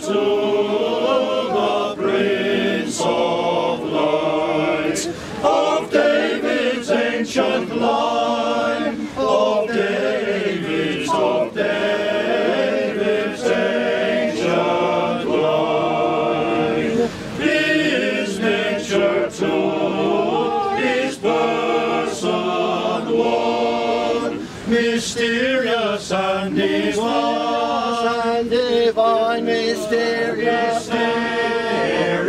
the Prince of Light, of David's ancient line, of David's ancient line. His nature two, his person one, mysterious and divine, mysterious and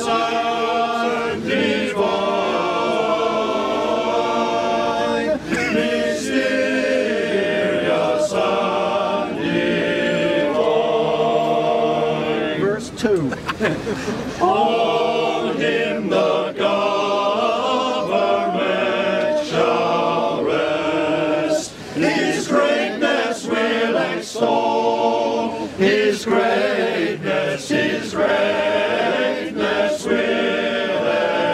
divine, mysterious and divine. Verse 2. On him the government shall rest, his greatness will extol, his greatness will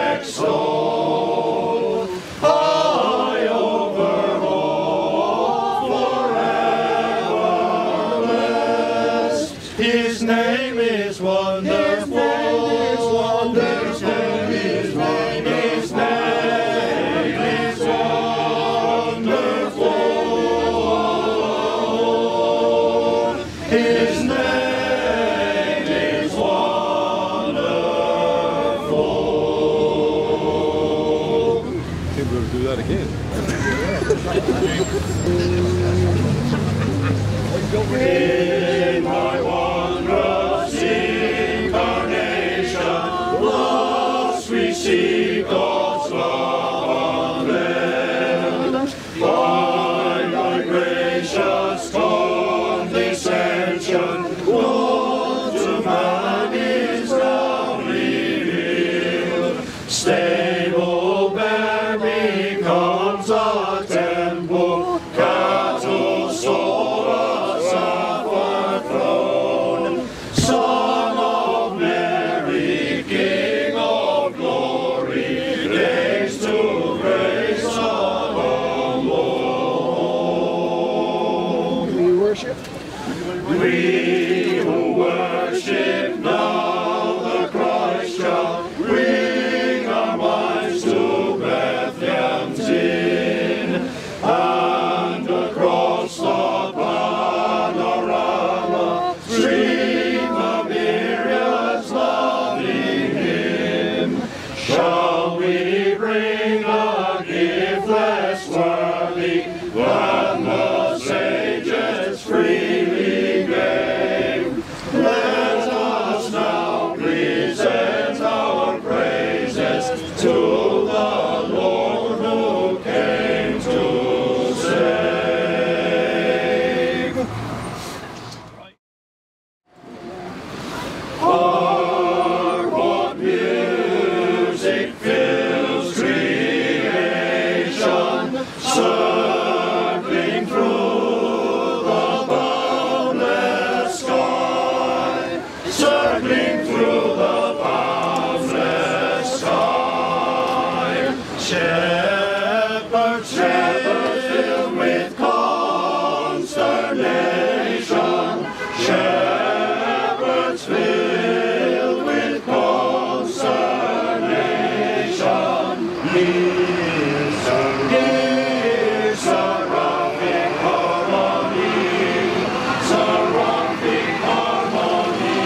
extol. High over all, forever blessed, his name is wonderful. Do that again. In my wondrous incarnation, thus we see God's love unveiled. By thy gracious condescension, what to man is now revealed. Stable bear becomes a temple, cattle soar a sapphire throne. Son of Mary, King of glory, days to grace alone. We worship. We who worship now the Christ child, bring our minds to Bethlehem's inn, and across the panorama stream the myriads loving him. Shall we bring a gift less worthy than the sages freely gave? Let us now present our praises to the Lord who came to save. Hark, what music fills creation, circling through the boundless sky, circling through the boundless sky. Shepherds filled with consternation, shepherds filled with consternation. Hear seraphic harmony, seraphic harmony.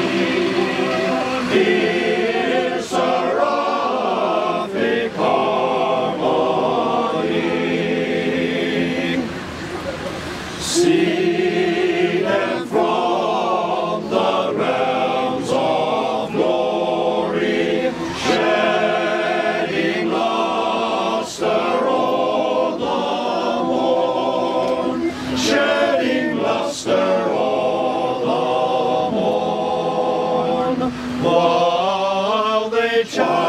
Hear seraphic harmony. See them from the realms of glory, shedding luster o'er the morn, shedding luster o'er the morn, while they chant